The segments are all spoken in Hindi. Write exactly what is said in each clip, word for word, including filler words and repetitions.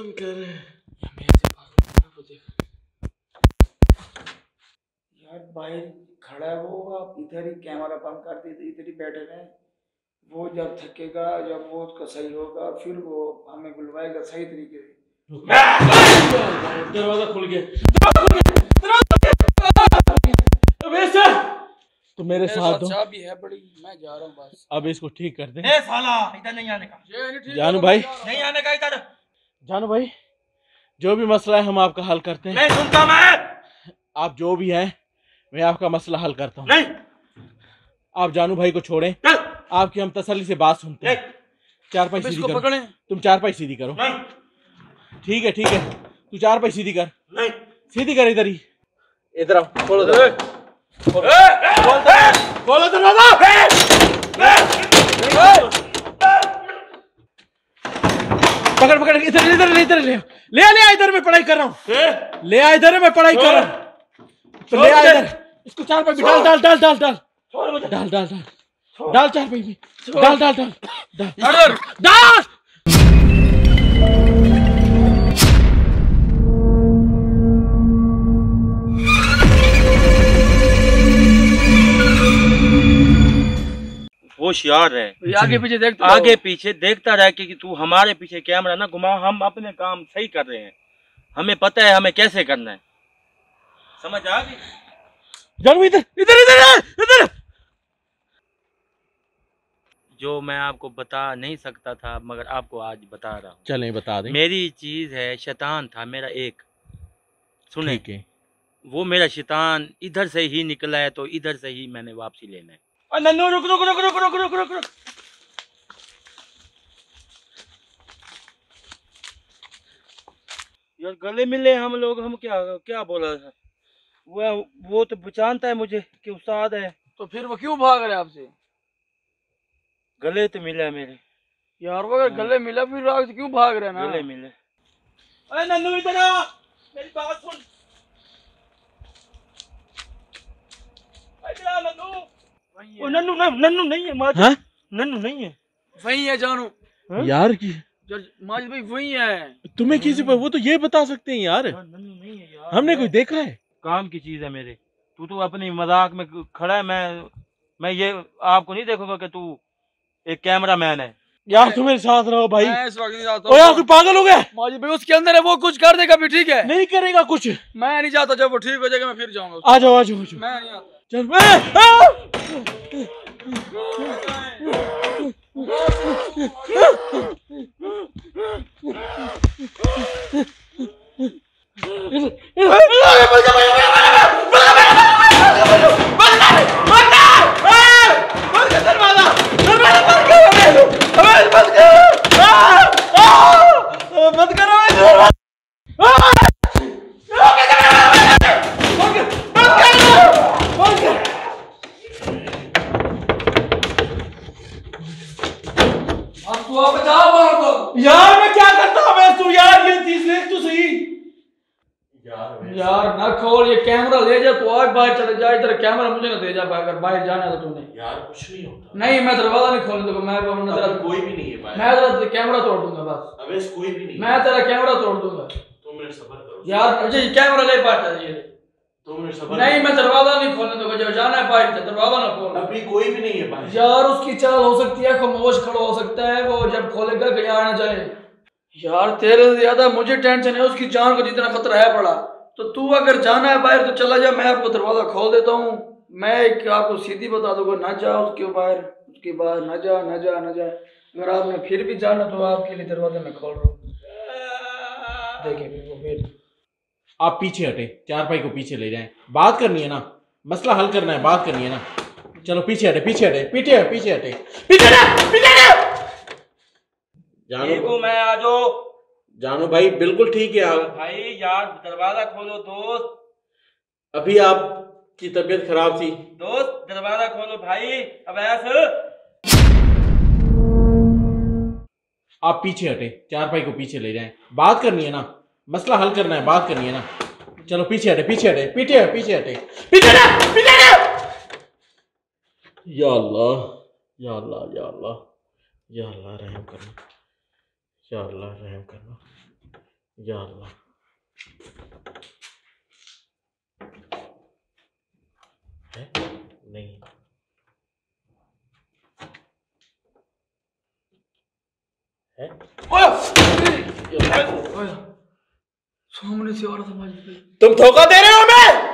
बंद कर। यार बाहर खड़ा है वो, आप इधर ही कैमरा बंद कर दीजिए, इधर ही बैठे रहे। वो जब थकेगा, जब वो उसका सही होगा, फिर वो हमें बुलवाएगा सही तरीके से। दरवाजा खुल गया। तो मेरे साथ दो। भी है बड़ी, मैं जा रहा हूँ बस। अब इसको ठीक कर दे। ए साला इधर नहीं आने का। जानू भाई नहीं आने का इधर। जानू भाई जो भी मसला है हम आपका हल करते हैं। नहीं सुनता मैं। आप जो भी है मैं आपका मसला हल करता हूँ। नहीं आप जानू भाई को छोड़ें, आपकी हम तसल्ली से बात सुनते हैं। चार पाई सीधी करो। पकड़े। तुम चार पाई सीधी करो। नहीं ठीक है ठीक है, तू चार पाई सीधी कर। नहीं सीधी कर, इधर ही इधर आओ। खोलो खोलो दरवाजा। पकड़ पकड़, इधर इधर ले, इधर ले ले ले आ, इधर मैं पढ़ाई कर रहा हूँ। ले आ इधर, मैं पढ़ाई कर रहा हूँ। तो ले आ इधर, इसको चार पाई डाल डाल डाल डाल डाल डाल डाल डाल डाल चार पाई में डाल डाल डाल डाल डाल। होशियार है, आगे पीछे देखता आगे पीछे देखता रहे कि तू हमारे पीछे कैमरा ना घुमा। हम अपने काम सही कर रहे हैं, हमें पता है हमें कैसे करना है। समझ आ गई? जानू इधर इधर इधर इधर। जो मैं आपको बता नहीं सकता था मगर आपको आज बता रहा हूँ। चलें बता दें। मेरी चीज है, शैतान था मेरा एक। सुने ठीक है। वो मेरा शैतान इधर से ही निकला है, तो इधर से ही मैंने वापसी लेना है। नन्नू रुक रुक रुक रुक रुक रुक रुक रुक। यार गले मिले हम लोग, हम क्या क्या बोला था। वो वो तो पहचानता है मुझे कि उस्ताद है। तो फिर वो क्यों भाग रहे हैं आपसे? गले तो मिला मेरे यार वो अगर गले मिला फिर आपसे क्यों भाग रहे हैं ना? गले मिले। अरे नन्नू इधर आ, मेरी बात सुन। इधर आ नन्नू। वो नन्नू नन्नू नहीं है माजिद। हाँ? नन्नू नहीं है। वही है जानू। हा? यार की माजिद भाई वही है। तुम्हें किसी पर वो तो ये बता सकते हैं यार। नन्नू नहीं है यार, हमने कोई देखा है? काम की चीज है मेरे। तू तो अपनी मजाक में खड़ा है। मैं मैं ये आपको नहीं देखूंगा कि तू एक कैमरा मैन है। यार तुम मेरे साथ रहो भाई। मैं इस वक्त नहीं जाता ओ यार तू पागल हो गया। माजिद भाई उसके अंदर है, वो कुछ कर देगा भी ठीक है। नहीं करेगा कुछ। मैं नहीं जाता, जब वो ठीक हो जाएगा मैं फिर जाऊंगा। आ जाओ आ जाओ आ जाओ। मैं नहीं आता। चल मैं बंद करो। यार मैं क्या करता हूँ तू यार, ये चीज देख तू सही। यार यार ना खोल, ये कैमरा ले जा तू, आज बाहर चले जा। इधर कैमरा मुझे ना दे जा, अगर बाहर जाना है तो तूने। यार कुछ नहीं होता। नहीं मैं दरवाजा नहीं खोलने दूंगा। मैं नजर कोई भी नहीं है भाई। मैं तेरा कैमरा तोड़ दूंगा बस। अबे कोई भी नहीं। मैं तेरा कैमरा तोड़ दूंगा। तुम मेरे सब्र करो यार मुझे ये कैमरा ले पाता है ये। तुम मेरे सब्र। नहीं मैं दरवाजा नहीं खोलने दूंगा, जब जाना है बाहर से दरवाजा ना खोल। अभी कोई भी नहीं है भाई। यार उसकी चाल हो सकती है, खामोश खड़ा हो सकता है, वो जब खोलेगा कहीं आना जाए। यार तेरे से ज्यादा मुझे टेंशन है, उसकी जान को जितना खतरा है पड़ा। तो तू अगर जाना है बाहर तो चला जा, मैं आपको दरवाजा खोल देता हूँ। मैं एक आपको सीधी बता दूंगा, ना जा उसके बाहर, उसके बाहर ना जा ना जा ना जा। अगर आपने फिर भी जाना तो आपके लिए दरवाजा मैं खोल रहा हूँ। देखिए वो फिर आप पीछे हटे, चार पाई को पीछे ले जाएं। बात करनी है ना, मसला हल करना है, बात करनी है ना। चलो पीछे हटे पीछे हटे पीछे पीछे हटे पीछे हटे पीछे हटे। जानू मैं आ जाओ। जानू भाई बिल्कुल ठीक है। भाई यार दरवाजा खोलो दोस्त। अभी आपकी तबीयत खराब थी दोस्त, दरवाजा खोलो भाई। अब ऐसे आप पीछे हटे, चार पाई को पीछे ले जाएं। बात करनी है ना, मसला हल करना है, बात करनी है ना। चलो पीछे हटे पीछे हटे पीछे पीछे हटे पीछे हटे पीछे हटे। या अल्लाह या अल्लाह या अल्लाह या अल्लाह रहम करना, या अल्लाह रहम करना, या अल्लाह। है? नहीं है? ओए ओए सामने से आ रहा था माजिद भाई। तुम धोखा दे रहे हो हमें।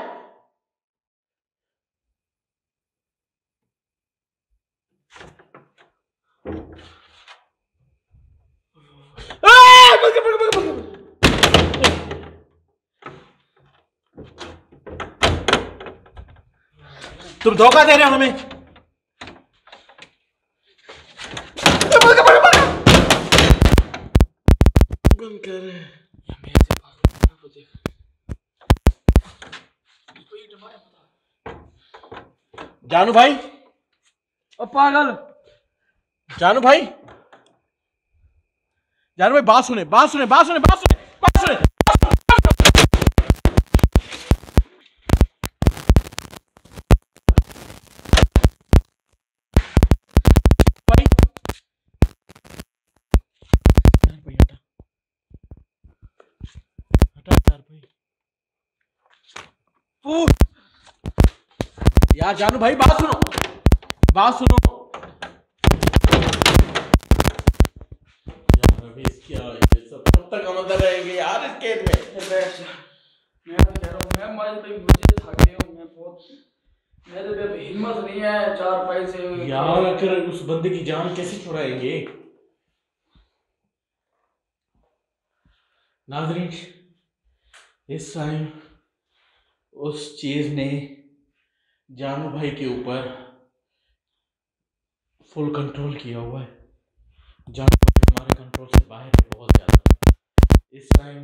तुम धोखा दे रहे हो हमें। बंद कर। जानू भाई, ओ पागल, जानू भाई, जानू भाई बात सुने, बात सुने, बात सुने, बात सुने, बात सुने। भाई, यार भाई हटा, हटा यार भाई। ओ यार जानू भाई बात सुनो, बात सुनो यार। अभी क्या ये सब कब तक हम अंदर रहेंगे यार इस केस में। मैं कह रहा हूँ मैं माजिद भाई मुझे थके हूँ मैं बहुत, मेरे पे अभी हिम्मत नहीं है चार पैसे यार अगर उस बंदे की जान कैसे छुड़ाएंगे। नाज़रीन, इस टाइम उस चीज ने जानू भाई के ऊपर फुल कंट्रोल किया हुआ है। जानू भाई हमारे कंट्रोल से बाहर है बहुत ज़्यादा। इस टाइम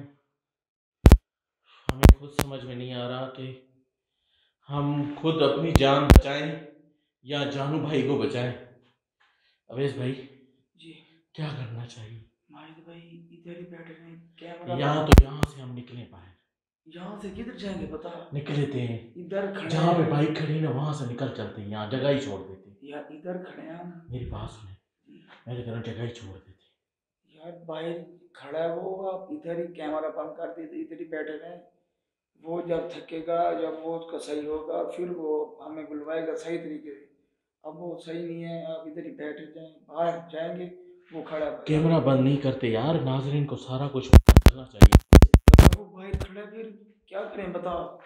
हमें खुद समझ में नहीं आ रहा कि हम खुद अपनी जान बचाएं या जानू भाई को बचाएं। अवेश भाई जी क्या करना चाहिए? माजिद भाई इधर ही बैठे हैं, कैमरा यहाँ तो यहाँ से हम निकले बाहर। यहाँ से किधर जाएंगे पता? निकलते हैं इधर खड़े जहाँ पे हैं। बाइक खड़ी ना वहां से निकल चलते हैं, यहाँ जगह ही छोड़ देते हैं। यार इधर खड़े हैं हम। मेरी बात सुने, मैं तो कह रहा हूँ जगह ही छोड़ देते। यार बाहर खड़ा है वो, आप इधर ही कैमरा बंद कर देते, इधर ही बैठे रहे। वो जब थकेगा, जब वो उसका सही होगा फिर वो हमें बुलवाएगा सही तरीके से। अब वो सही नहीं है, आप इधर ही बैठे जाएं, बाहर जाएंगे वो खड़ा है। कैमरा बंद नहीं करते यार, नाजरीन को सारा कुछ पता चलना चाहिए। वो बाहर खड़ा है, फिर क्या करें बताओ?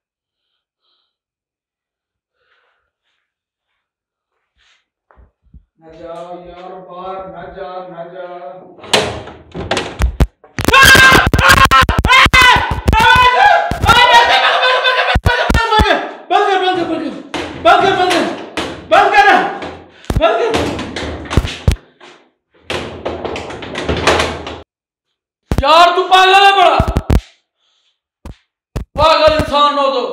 न जाओ यार बाहर, न जा न जा। यार तू पागल है बड़ा, पागल इंसान हो तो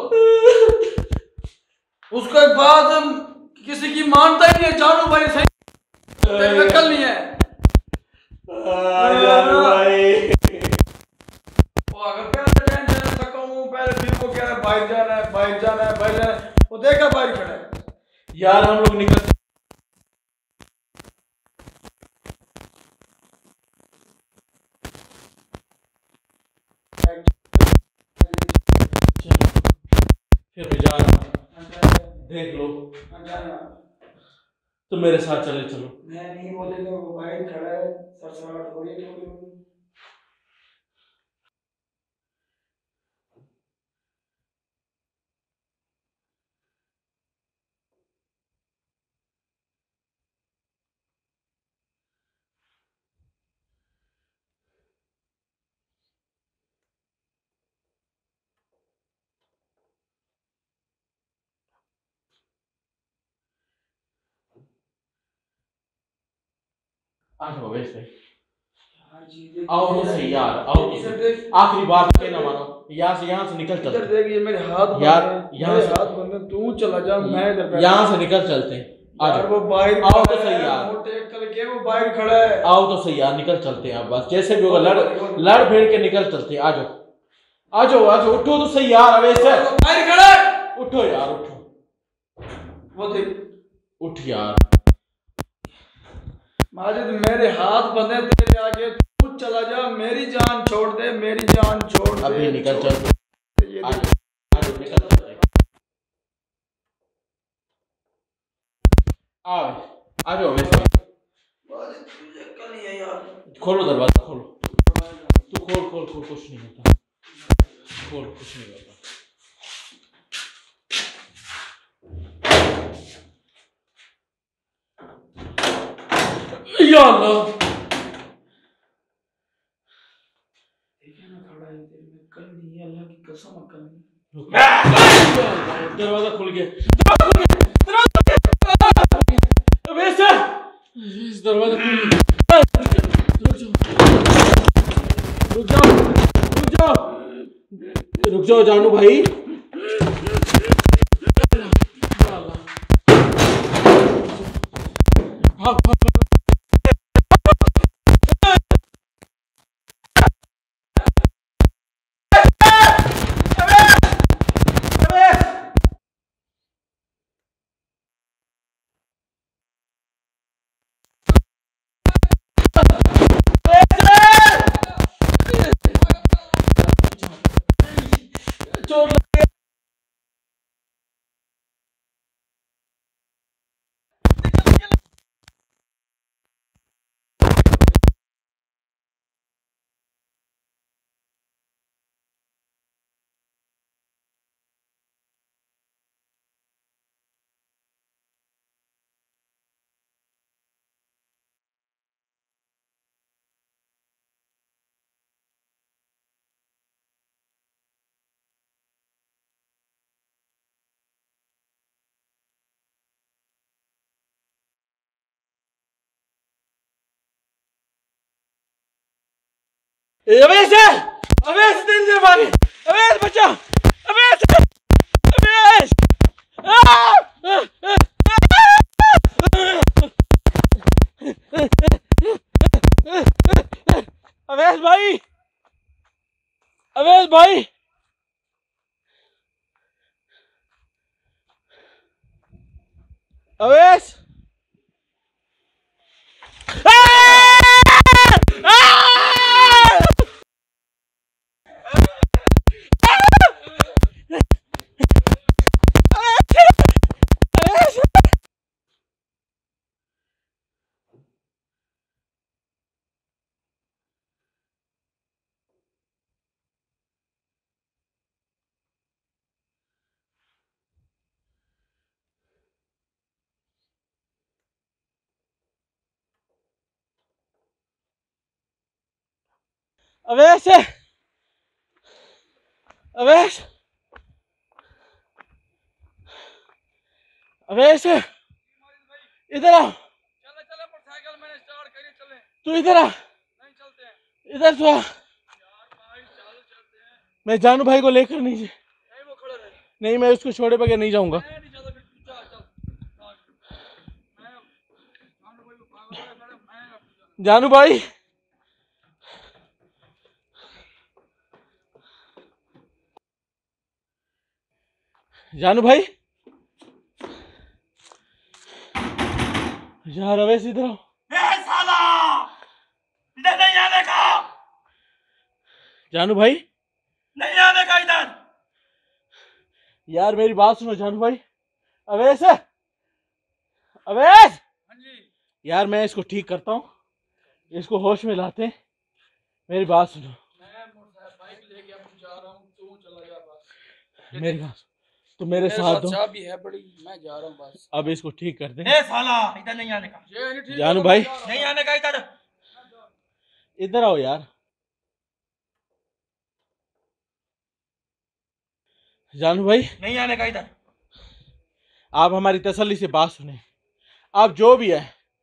उसके बाद किसी की मानता ही नहीं है। जानू भाई सही अकल नहीं है। जानू भाई पागल क्या टेंशन थका हूँ, पहले फिर वो कह रहा है बाइक जाना है, बाइक जाना है, बाइक जाना है। वो देखा बाइक खड़ा है। यार हम लोग निकल फिर मैं जा रहा हूँ, देख लो तुम मेरे साथ चले चलो। मैं नहीं बोलेगा, वो बाइक खड़ा है, सरसराहट हो रही है थोड़ी थोड़ी। आ जाओ अवेश भाई, हाँ जी देख, आओ तो सही यार, आओ तो सही। आखिरी बार के ना मानो, यहाँ से यहाँ से निकल इधर चलते देख ये मेरे हाथ यार, बंद हैं, यहाँ मेरे से- हाथ बंद हैं, तू चला जा, मैं इधर बैठा यहाँ हूँ। से निकल चलते हैं। आ यार जाओ, वो बाहर आओ तो खड़ा सही है, यार। मोटे करके वो बाहर खड़ा है। आओ तो सही यार, निकल चलते हैं। अब बस जैसे भी होगा लड़ लड़ भिड़ के निकल चलते हैं। आ जाओ आ जाओ आ जाओ, उठो तो सही यार अवेश है। वो बाहर खड़ा है। उठो यार उठो, वो देख उठ यार। माजिद मेरे हाथ बंधे तेरे आगे, तू चला जा, मेरी जान छोड़ दे, मेरी जान छोड़ दे। अभी निकल चल। ये आ देख। जा, आ जा, निकल चल। आ आ जाओ अवेश भाई। तुझे कल ही है यार। खोलो दरवाजा, खोलो। तू खोल खोल खोल, कुछ नहीं होता। खोल, कुछ नहीं होता। या अल्लाह, देखिए ना खड़ा है तेरे में, कल नहीं है, अल्लाह की कसम कल नहीं। दरवाजा खुल गया, दरवाजा खुल गया, दरवाजा खुल गया। अवेश इस दरवाजा खुल गया। रुक जाओ, रुक जाओ, रुक जाओ, रुक जाओ जानू भाई। भाग भाग चोर लगे। अवेश है, अवेश तेरी से भागे, अवेश बचा, अवेश, अवेश, अवेश भाई, अवेश भाई, अवेश, अवेश, अवेश, अवेश, इधर आ। चले चले, मोटरसाइकिल मैंने स्टार्ट करी, चले। तू इधर आ, नहीं चलते हैं इधर तो आ। यार भाई, चल चलते हैं। मैं जानू भाई को लेकर नहीं, नहीं वो खड़ा रहे। नहीं मैं उसको छोड़े बगैर नहीं जाऊंगा। मैं नहीं चलता, फिर तू चल चल। मैं जानू भाई को पागल है मैडम, मैं जानू भाई, जानू भाई, यार अवेश इधर आओ। ए साला, इधर नहीं आने का, जानू भाई, नहीं आने का इधर। यार मेरी बात सुनो जानू भाई। अवेश, अवेश, हाँ जी। यार मैं इसको ठीक करता हूँ, इसको होश में लाते हैं। मेरी बात सुनो। मैं मोटरसाइकिल बाइक लेके अब जा रहा हूँ, तू चला जा बस। मेरी बात, तुम मेरे मेरे साथ साथ दो, चाह भी है बड़ी, मैं जा रहा हूँ बस। अब इसको ठीक कर दे। ए साला, इधर नहीं आने का, ये नहीं ठीक जानू होगा, भाई, मैं जा रहा हूँ। नहीं आने का इधर। इधर आओ यार। जानू भाई, नहीं आने का इधर। आप हमारी तसल्ली से बात सुने। आप जो भी है,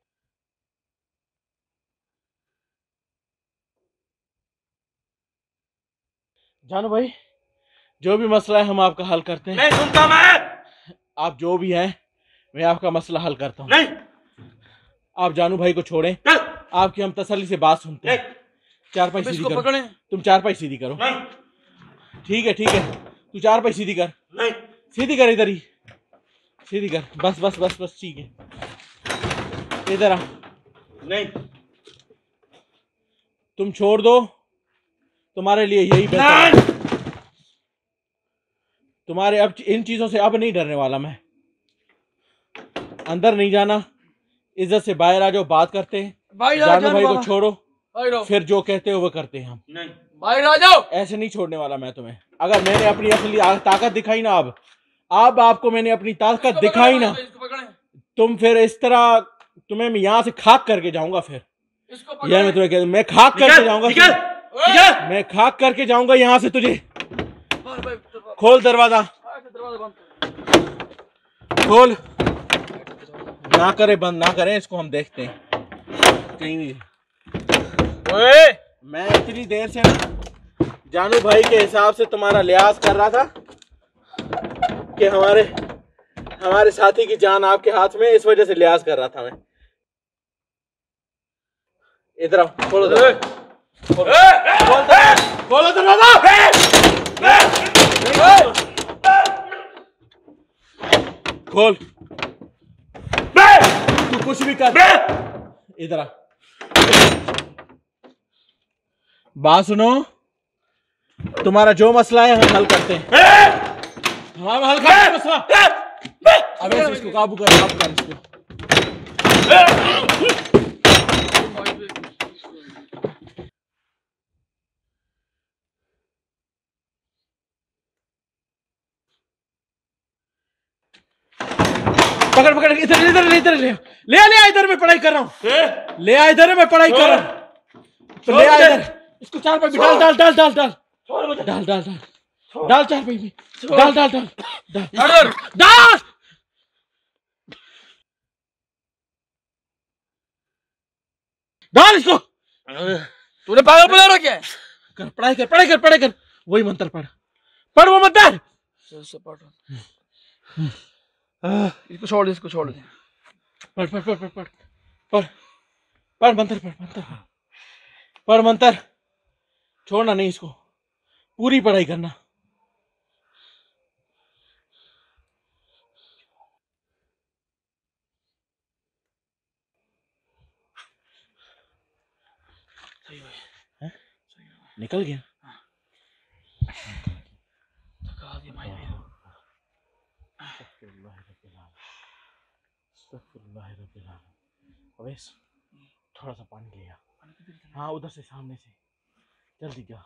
जानू भाई, जो भी मसला है हम आपका हल करते हैं। नहीं सुनता मैं। आप जो भी है मैं आपका मसला हल करता हूँ। नहीं, आप जानू भाई को छोड़ें, चल। आपकी हम तसल्ली से बात सुनते हैं। नहीं, चार पाई अब सीधी इसको करो, पकड़ें। तुम चार पाई सीधी करो। नहीं, ठीक है ठीक है, तू चार पाई सीधी कर, नहीं, सीधी कर, इधर ही सीधी कर, बस बस बस बस, ठीक है। इधर आ, नहीं, तुम छोड़ दो, तुम्हारे लिए यही बेहतर है। तुम्हारे अब इन चीजों से अब नहीं डरने वाला मैं। अंदर नहीं जाना, इज्जत से बाहर आ जाओ, बात करते हैं। भाई जानू भाई को छोड़ो, भाई फिर जो कहते हो वो करते हैं हम। नहीं बाहर आ जाओ। ऐसे नहीं छोड़ने वाला मैं तुम्हें। अगर मैंने अपनी असली ताकत दिखाई ना, अब अब आपको मैंने अपनी ताकत दिखाई ना, तुम फिर इस तरह, तुम्हें मैं यहाँ से खाक करके जाऊंगा। फिर यार मैं तुम्हें कहता हूँ, मैं खाक करके जाऊंगा, मैं खाक करके जाऊंगा यहाँ से तुझे। खोल दरवाजा, खोल। ना करे बंद, ना करें इसको, हम देखते हैं कहीं नहीं। ओए, मैं इतनी देर से ना जानू भाई के हिसाब से तुम्हारा लिहाज कर रहा था कि हमारे हमारे साथी की जान आपके हाथ में, इस वजह से लिहाज कर रहा था मैं। इधर आओ, खोलो दरवाजा, खोलो दरवाजा, खोल। तू कुछ भी कर, इधर आ। बात सुनो, तुम्हारा जो मसला है हम हल करते हैं। हमारा हल करते हैं मसला। अबे इसको काबू कर, काबू कर इसको। पकड़ पकड़, इधर इधर इधर ले ले ले, इधर मैं पढ़ाई कर रहा हूँ। ले आ इधर, मैं पढ़ाई कर रहा हूँ। तो ले आ इधर, इसको चार पे डाल डाल डाल डाल डाल डाल डाल डाल डाल चार पे डाल डाल डाल डाल डाल। डाल इसको। तूने पागल बना रखा है। कर, पढ़ाई कर, पढ़ाई कर, पढ़ाई कर। वही मंत्र पढ़, पढ़ वो मंत्र। इसको छोड़ दे, इसको छोड़ दे। पढ़ पढ़ पढ़ पढ़ पढ़ पढ़ पढ़ मंत्र, पढ़ मंत्र, पढ़ मंत्र। छोड़ना नहीं इसको, पूरी पढ़ाई करना। है? निकल गया। अवेश, थोड़ा सा पानी लिया। हाँ, उधर से, सामने से, जल्दी जा।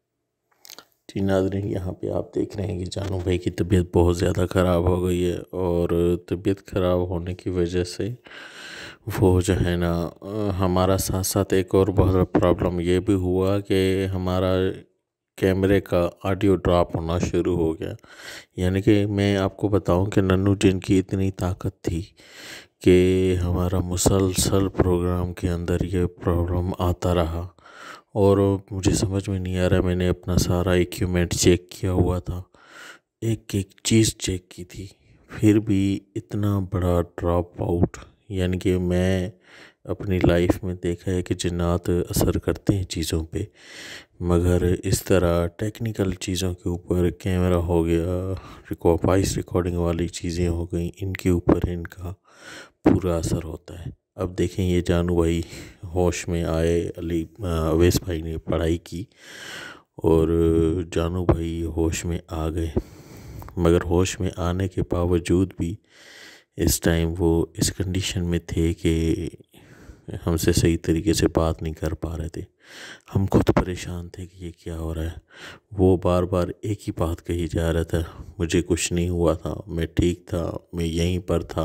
जी नाज़रीन, यहाँ पे आप देख रहे हैं कि जानू भाई की तबीयत बहुत ज़्यादा ख़राब हो गई है, और तबीयत ख़राब होने की वजह से वो जो है ना, हमारा साथ साथ एक और बहुत बड़ा प्रॉब्लम ये भी हुआ कि हमारा कैमरे का ऑडियो ड्रॉप होना शुरू हो गया। यानी कि मैं आपको बताऊं कि नन्नू जिन की इतनी ताकत थी कि हमारा मुसलसल प्रोग्राम के अंदर ये प्रॉब्लम आता रहा, और मुझे समझ में नहीं आ रहा। मैंने अपना सारा इक्विपमेंट चेक किया हुआ था, एक एक चीज़ चेक की थी, फिर भी इतना बड़ा ड्रॉप आउट। यानी कि मैं अपनी लाइफ में देखा है कि जिन्नात असर करते हैं चीज़ों पे, मगर इस तरह टेक्निकल चीज़ों के ऊपर, कैमरा हो गया, रिकॉर्ड वॉइस रिकॉर्डिंग वाली चीज़ें हो गई, इनके ऊपर इनका पूरा असर होता है। अब देखें, ये जानू भाई होश में आए, अली अवेश भाई ने पढ़ाई की और जानू भाई होश में आ गए, मगर होश में आने के बावजूद भी इस टाइम वो इस कंडीशन में थे कि हमसे सही तरीके से बात नहीं कर पा रहे थे। हम खुद परेशान थे कि ये क्या हो रहा है। वो बार बार एक ही बात कही जा रहा था, मुझे कुछ नहीं हुआ था, मैं ठीक था, मैं यहीं पर था,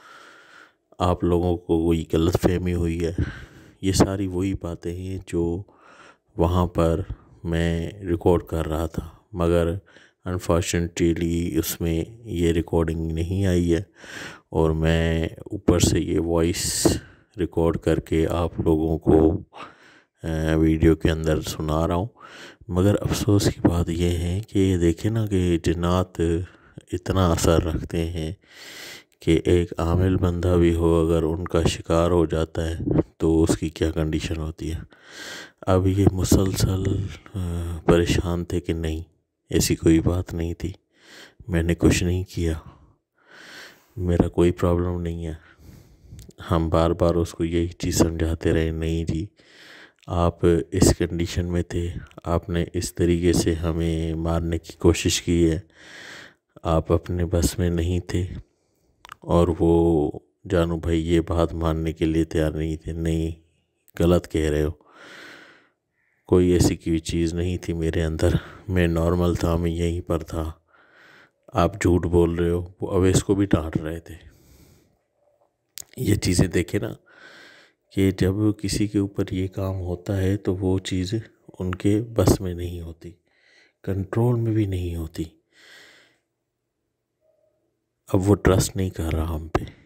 आप लोगों को कोई गलतफहमी हुई है। ये सारी वही बातें हैं जो वहाँ पर मैं रिकॉर्ड कर रहा था, मगर अनफॉर्चुनेटली उसमें ये रिकॉर्डिंग नहीं आई है, और मैं ऊपर से ये वॉइस रिकॉर्ड करके आप लोगों को वीडियो के अंदर सुना रहा हूँ। मगर अफसोस की बात यह है कि देखें ना कि जिन्नात इतना असर रखते हैं कि एक आमिल बंदा भी हो, अगर उनका शिकार हो जाता है तो उसकी क्या कंडीशन होती है। अब ये मुसलसल परेशान थे कि नहीं, ऐसी कोई बात नहीं थी, मैंने कुछ नहीं किया, मेरा कोई प्रॉब्लम नहीं है। हम बार बार उसको यही चीज़ समझाते रहे, नहीं जी आप इस कंडीशन में थे, आपने इस तरीके से हमें मारने की कोशिश की है, आप अपने बस में नहीं थे। और वो जानू भाई ये बात मानने के लिए तैयार नहीं थे। नहीं, गलत कह रहे हो, कोई ऐसी कोई चीज़ नहीं थी मेरे अंदर, मैं नॉर्मल था, मैं यहीं पर था, आप झूठ बोल रहे हो। वो अवैस को भी डांट रहे थे। ये चीज़ें देखे ना कि जब किसी के ऊपर ये काम होता है तो वो चीज़ उनके बस में नहीं होती, कंट्रोल में भी नहीं होती। अब वो ट्रस्ट नहीं कर रहा हम पे।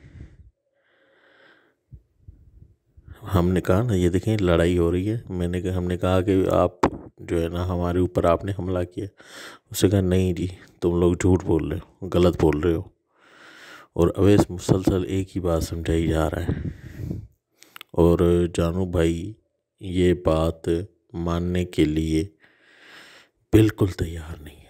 हमने कहा ना, ये देखें लड़ाई हो रही है, मैंने कहा हमने कहा कि आप जो है ना हमारे ऊपर आपने हमला किया। उसने कहा नहीं जी, तुम लोग झूठ बोल रहे हो, गलत बोल रहे हो। और अवैस मुसलसल एक ही बात समझाई जा रहा है। और जानू भाई ये बात मानने के लिए बिल्कुल तैयार नहीं है।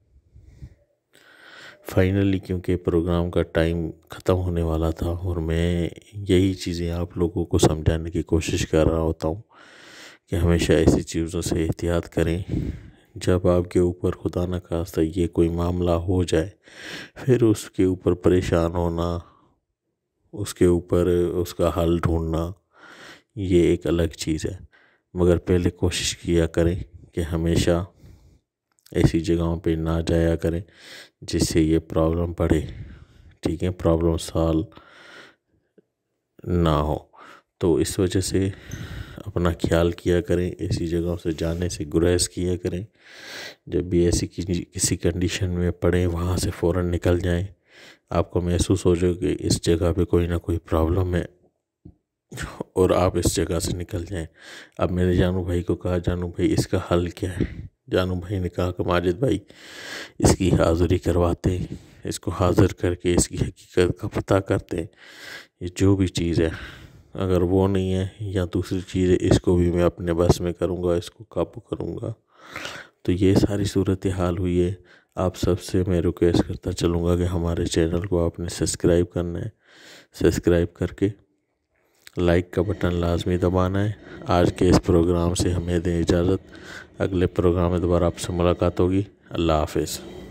फाइनली क्योंकि प्रोग्राम का टाइम ख़त्म होने वाला था और मैं यही चीज़ें आप लोगों को समझाने की कोशिश कर रहा होता हूँ कि हमेशा ऐसी चीज़ों से एहतियात करें। जब आपके ऊपर खुदा न खास्ता ये कोई मामला हो जाए, फिर उसके ऊपर परेशान होना, उसके ऊपर उसका हल ढूंढना, ये एक अलग चीज़ है। मगर पहले कोशिश किया करें कि हमेशा ऐसी जगहों पे ना जाया करें जिससे ये प्रॉब्लम बढ़े। ठीक है, प्रॉब्लम सॉल्व ना हो। तो इस वजह से अपना ख्याल किया करें, ऐसी जगहों से जाने से गुरेज किया करें। जब भी ऐसी किसी कंडीशन में पड़े वहाँ से फ़ौरन निकल जाएं। आपको महसूस हो जाए कि इस जगह पे कोई ना कोई प्रॉब्लम है और आप इस जगह से निकल जाएं। अब मैंने जानू भाई को कहा, जानू भाई इसका हल क्या है? जानू भाई ने कहा कि माजिद भाई इसकी हाज़िरी करवाते हैं, इसको हाज़िर करके इसकी हकीकत का पता करते हैं। ये जो भी चीज़ है, अगर वो नहीं है या दूसरी चीज़ है, इसको भी मैं अपने बस में करूँगा, इसको काबू करूँगा। तो ये सारी सूरत हाल हुई है। आप सबसे मैं रिक्वेस्ट करता चलूँगा कि हमारे चैनल को आपने सब्सक्राइब करना है, सब्सक्राइब करके लाइक का बटन लाजमी दबाना है। आज के इस प्रोग्राम से हमें दें इजाज़त। अगले प्रोग्राम में दोबारा आपसे मुलाकात होगी। अल्लाह हाफ़िज़।